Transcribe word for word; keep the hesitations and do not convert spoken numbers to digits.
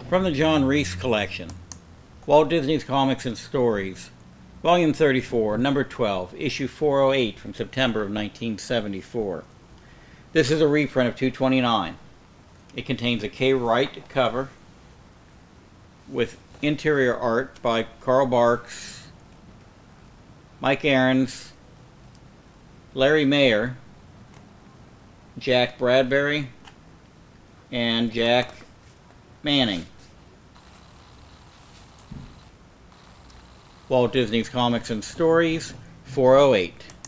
From the John Rees Collection, Walt Disney's Comics and Stories, Volume thirty-four, Number twelve, Issue four oh eight from September of nineteen seventy-four. This is a reprint of two twenty-nine. It contains a K. Wright cover with interior art by Carl Barks, Mike Ahrens, Larry Mayer, Jack Bradbury, and Jack Manning. Walt Disney's Comics and Stories, four oh eight.